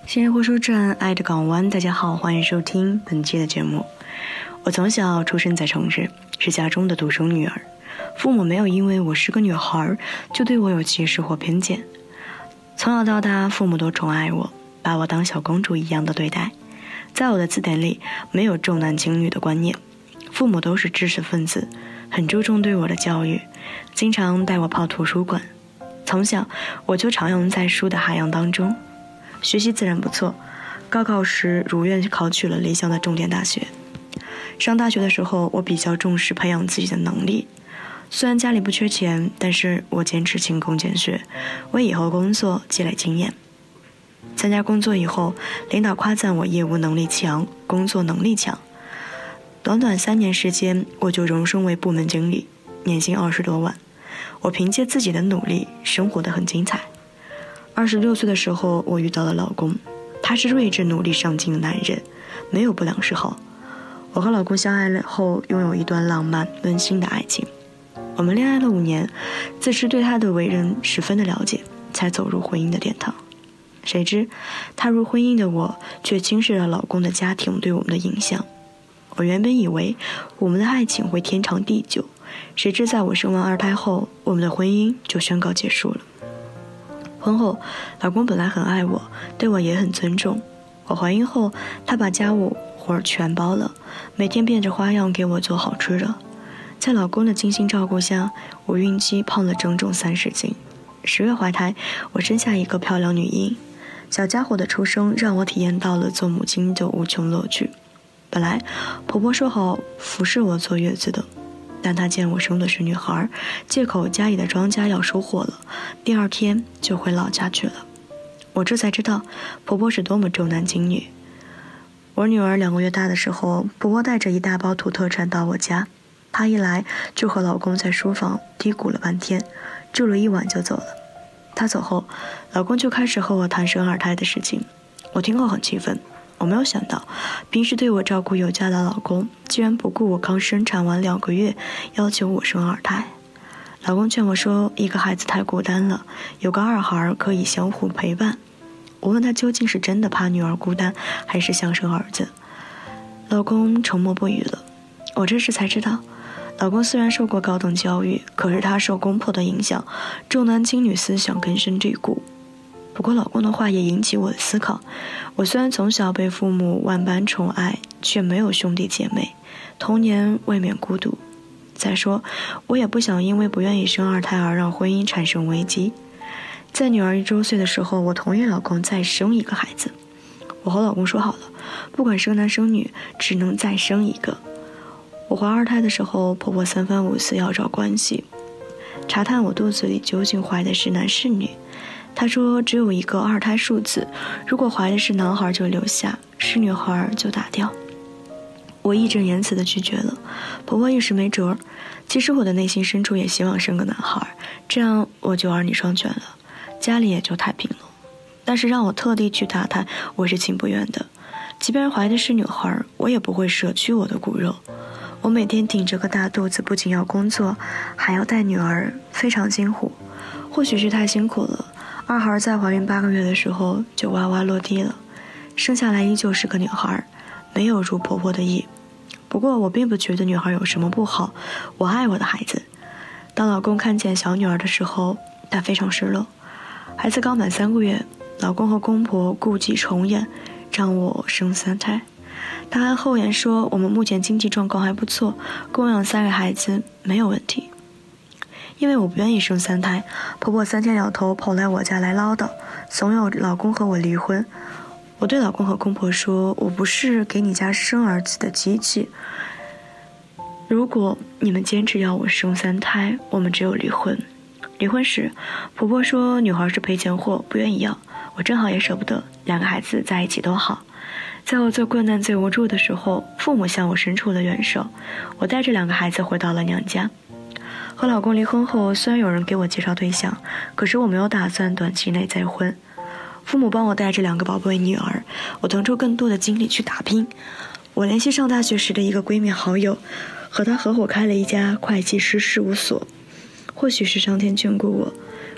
新生活书站爱的港湾，大家好，欢迎收听本期的节目。我从小出生在城市，是家中的独生女儿，父母没有因为我是个女孩就对我有歧视或偏见。从小到大，父母都宠爱我，把我当小公主一样的对待。在我的字典里没有重男轻女的观念，父母都是知识分子，很注重对我的教育，经常带我泡图书馆。从小我就徜徉在书的海洋当中，学习自然不错，高考时如愿考取了理想的重点大学。上大学的时候，我比较重视培养自己的能力。虽然家里不缺钱，但是我坚持勤工俭学，为以后工作积累经验。参加工作以后，领导夸赞我业务能力强，工作能力强。短短3年时间，我就荣升为部门经理，年薪20多万。我凭借自己的努力，生活得很精彩。26岁的时候，我遇到了老公，他是睿智、努力、上进的男人，没有不良嗜好。我和老公相爱了后，拥有一段浪漫温馨的爱情。我们恋爱了5年，自知对他的为人十分的了解，才走入婚姻的殿堂。谁知踏入婚姻的我，却轻视了老公的家庭对我们的影响。我原本以为我们的爱情会天长地久，谁知在我生完2胎后，我们的婚姻就宣告结束了。婚后，老公本来很爱我，对我也很尊重。我怀孕后，他把家务活全包了，每天变着花样给我做好吃的。在老公的精心照顾下，我孕期胖了整整30斤。10月怀胎，我生下一个漂亮女婴。小家伙的出生让我体验到了做母亲的无穷乐趣。本来婆婆说好服侍我坐月子的，但她见我生的是女孩，借口家里的庄稼要收获了，第2天就回老家去了。我这才知道婆婆是多么重男轻女。我女儿2个月大的时候，婆婆带着一大包土特产到我家，她一来就和老公在书房嘀咕了半天，住了1晚就走了。她走后，老公就开始和我谈生2胎的事情。我听后很气愤，我没有想到平时对我照顾有加的老公，居然不顾我刚生产完2个月，要求我生2胎。老公劝我说，一个孩子太孤单了，有个2孩可以相互陪伴。我问他究竟是真的怕女儿孤单，还是想生儿子。老公沉默不语了。我这时才知道，老公虽然受过高等教育，可是他受公婆的影响，重男轻女思想根深蒂固。不过老公的话也引起我的思考，我虽然从小被父母万般宠爱，却没有兄弟姐妹，童年未免孤独。再说我也不想因为不愿意生2胎而让婚姻产生危机。在女儿1周岁的时候，我同意老公再生一个孩子。我和老公说好了，不管生男生女，只能再生一个。我怀2胎的时候，婆婆3番5次要找关系，查探我肚子里究竟怀的是男是女。她说只有一个2胎数字，如果怀的是男孩就留下，是女孩就打掉。我义正言辞地拒绝了，婆婆一时没辙。其实我的内心深处也希望生个男孩，这样我就儿女双全了，家里也就太平了。但是让我特地去打胎，我是情不愿的。即便怀的是女孩，我也不会舍去我的骨肉。我每天挺着个大肚子，不仅要工作，还要带女儿，非常辛苦。或许是太辛苦了，2孩在怀孕8个月的时候就哇哇落地了，生下来依旧是个女孩，没有如婆婆的意。不过我并不觉得女孩有什么不好，我爱我的孩子。当老公看见小女儿的时候，他非常失落。孩子刚满3个月，老公和公婆故伎重演，让我生3胎。他还厚颜说我们目前经济状况还不错，供养3个孩子没有问题。因为我不愿意生3胎，婆婆3天2头跑来我家来唠叨，怂恿老公和我离婚。我对老公和公婆说，我不是给你家生儿子的机器，如果你们坚持要我生3胎，我们只有离婚。离婚时，婆婆说女孩是赔钱货，不愿意要。我正好也舍不得，2个孩子在一起多好。在我最困难最无助的时候，父母向我伸出了援手，我带着2个孩子回到了娘家。和老公离婚后，虽然有人给我介绍对象，可是我没有打算短期内再婚。父母帮我带着2个宝贝女儿，我腾出更多的精力去打拼。我联系上大学时的一个闺蜜好友，和她合伙开了一家会计师事务所。或许是上天眷顾我，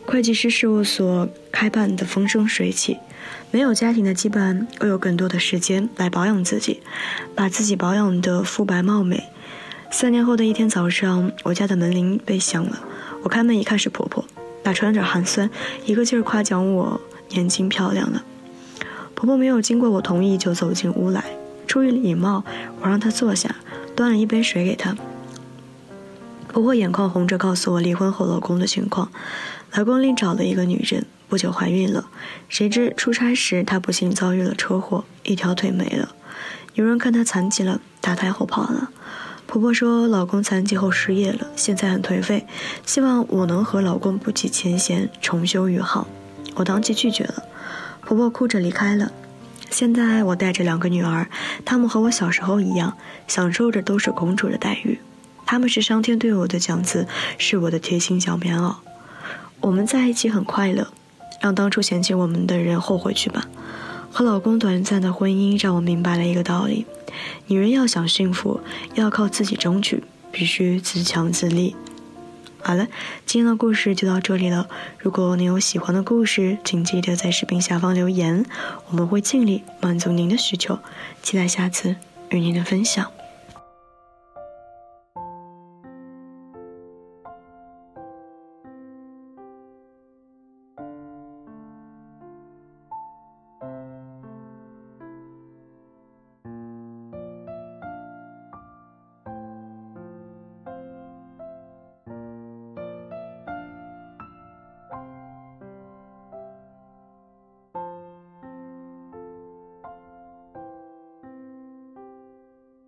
会计师事务所开办得风生水起，没有家庭的羁绊，我有更多的时间来保养自己，把自己保养得肤白貌美。3年后的一天早上，我家的门铃被响了，我开门一看是婆婆，打穿着寒酸，一个劲儿夸奖我年轻漂亮了。婆婆没有经过我同意就走进屋来，出于礼貌，我让她坐下，端了一杯水给她。婆婆眼眶红着告诉我离婚后老公的情况，老公另找了一个女人，不久怀孕了，谁知出差时她不幸遭遇了车祸，一条腿没了，有人看她残疾了，打胎后跑了。婆婆说老公残疾后失业了，现在很颓废，希望我能和老公不计前嫌，重修于好。我当即拒绝了，婆婆哭着离开了。现在我带着2个女儿，她们和我小时候一样，享受着都是公主的待遇。她们是上天对我的奖赐，是我的贴心小棉袄。我们在一起很快乐，让当初嫌弃我们的人后悔去吧。和老公短暂的婚姻让我明白了一个道理，女人要想幸福，要靠自己争取，必须自强自立。好了，今天的故事就到这里了。如果你有喜欢的故事，请记得在视频下方留言，我们会尽力满足您的需求，期待下次与您的分享。